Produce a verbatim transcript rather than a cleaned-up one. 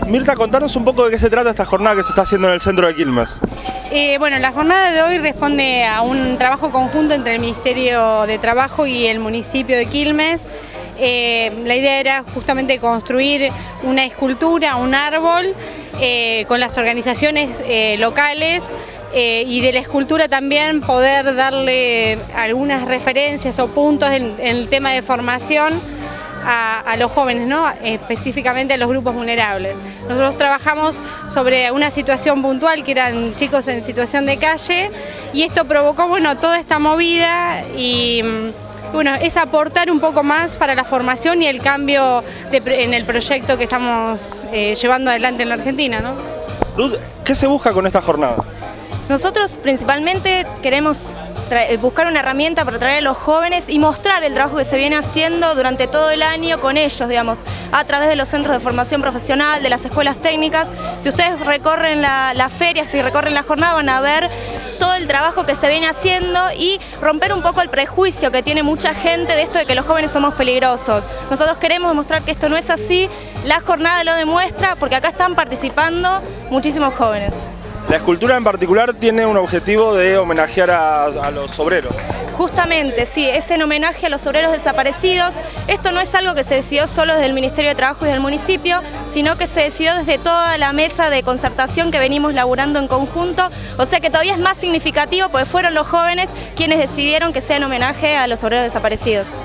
Mirta, contanos un poco de qué se trata esta jornada que se está haciendo en el centro de Quilmes. Eh, bueno, la jornada de hoy responde a un trabajo conjunto entre el Ministerio de Trabajo y el municipio de Quilmes. Eh, la idea era justamente construir una escultura, un árbol, eh, con las organizaciones eh, locales eh, y de la escultura también poder darle algunas referencias o puntos en, en el tema de formación A, a los jóvenes, ¿no? Específicamente a los grupos vulnerables. Nosotros trabajamos sobre una situación puntual que eran chicos en situación de calle y esto provocó, bueno, toda esta movida y bueno, es aportar un poco más para la formación y el cambio de, en el proyecto que estamos eh, llevando adelante en la Argentina, ¿no? Ruth, ¿qué se busca con esta jornada? Nosotros principalmente queremos buscar una herramienta para atraer a los jóvenes y mostrar el trabajo que se viene haciendo durante todo el año con ellos, digamos, a través de los centros de formación profesional, de las escuelas técnicas. Si ustedes recorren la, la feria, si recorren la jornada, van a ver todo el trabajo que se viene haciendo y romper un poco el prejuicio que tiene mucha gente de esto de que los jóvenes somos peligrosos. Nosotros queremos demostrar que esto no es así, la jornada lo demuestra porque acá están participando muchísimos jóvenes. La escultura en particular tiene un objetivo de homenajear a, a los obreros. Justamente, sí, es en homenaje a los obreros desaparecidos. Esto no es algo que se decidió solo desde el Ministerio de Trabajo y del municipio, sino que se decidió desde toda la mesa de concertación que venimos laburando en conjunto. O sea que todavía es más significativo porque fueron los jóvenes quienes decidieron que sea en homenaje a los obreros desaparecidos.